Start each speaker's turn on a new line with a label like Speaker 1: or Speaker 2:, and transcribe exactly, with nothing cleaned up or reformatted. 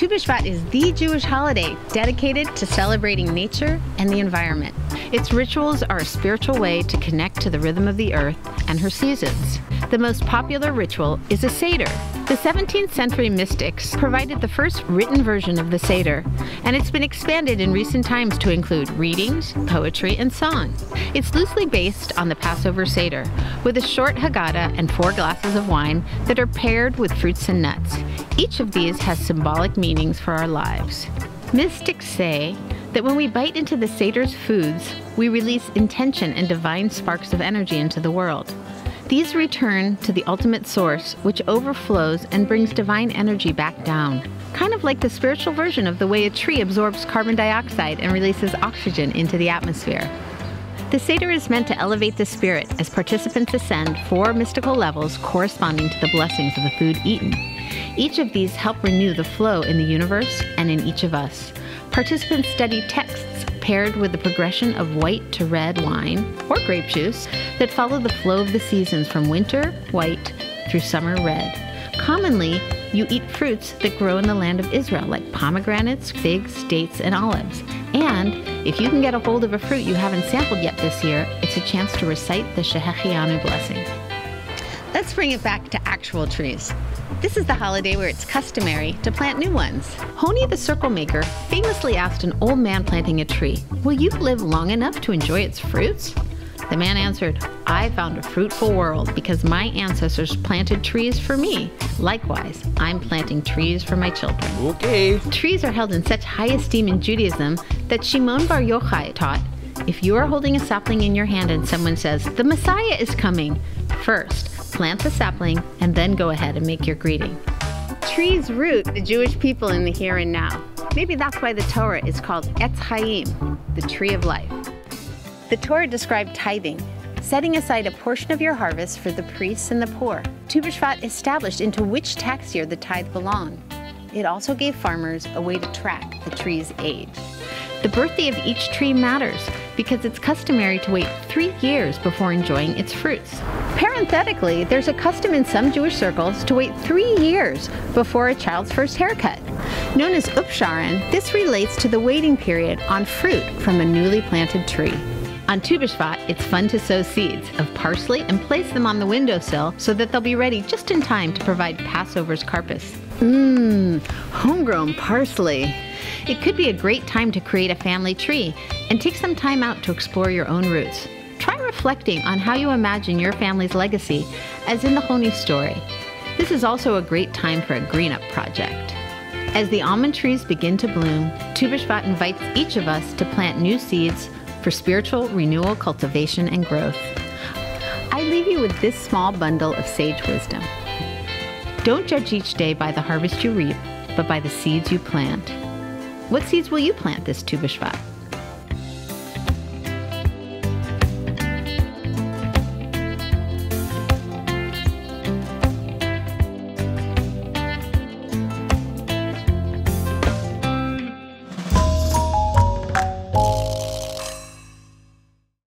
Speaker 1: Tu B'Shvat is the Jewish holiday dedicated to celebrating nature and the environment. Its rituals are a spiritual way to connect to the rhythm of the earth and her seasons. The most popular ritual is a Seder. The seventeenth century mystics provided the first written version of the Seder, and it's been expanded in recent times to include readings, poetry, and song. It's loosely based on the Passover Seder, with a short Haggadah and four glasses of wine that are paired with fruits and nuts. Each of these has symbolic meanings for our lives. Mystics say that when we bite into the Seder's foods, we release intention and divine sparks of energy into the world. These return to the ultimate source, which overflows and brings divine energy back down. Kind of like the spiritual version of the way a tree absorbs carbon dioxide and releases oxygen into the atmosphere. The Seder is meant to elevate the spirit as participants ascend four mystical levels corresponding to the blessings of the food eaten. Each of these help renew the flow in the universe and in each of us. Participants study texts paired with the progression of white to red wine or grape juice that follow the flow of the seasons from winter, white, through summer, red. Commonly, you eat fruits that grow in the land of Israel, like pomegranates, figs, dates, and olives. And if you can get a hold of a fruit you haven't sampled yet this year, it's a chance to recite the Shehechianu blessing. Let's bring it back to actual trees. This is the holiday where it's customary to plant new ones. Honi the circle maker famously asked an old man planting a tree, "Will you live long enough to enjoy its fruits?" The man answered, "I found a fruitful world because my ancestors planted trees for me. Likewise, I'm planting trees for my children."
Speaker 2: Okay.
Speaker 1: Trees are held in such high esteem in Judaism that Shimon Bar Yochai taught, if you are holding a sapling in your hand and someone says, "The Messiah is coming," first, plant the sapling and then go ahead and make your greeting. Trees root the Jewish people in the here and now. Maybe that's why the Torah is called Etz Chaim, the tree of life. The Torah described tithing, setting aside a portion of your harvest for the priests and the poor. Tu B'Shvat established into which tax year the tithe belonged. It also gave farmers a way to track the tree's age. The birthday of each tree matters because it's customary to wait three years before enjoying its fruits. Parenthetically, there's a custom in some Jewish circles to wait three years before a child's first haircut. Known as Upsharon, this relates to the waiting period on fruit from a newly planted tree. On Tu B'Shvat, it's fun to sow seeds of parsley and place them on the windowsill so that they'll be ready just in time to provide Passover's karpas. Mmm, homegrown parsley. It could be a great time to create a family tree and take some time out to explore your own roots. Try reflecting on how you imagine your family's legacy, as in the Honi story. This is also a great time for a green-up project. As the almond trees begin to bloom, Tu B'Shvat invites each of us to plant new seeds for spiritual renewal, cultivation, and growth. I leave you with this small bundle of sage wisdom. Don't judge each day by the harvest you reap, but by the seeds you plant. What seeds will you plant this Tu B'Shvat?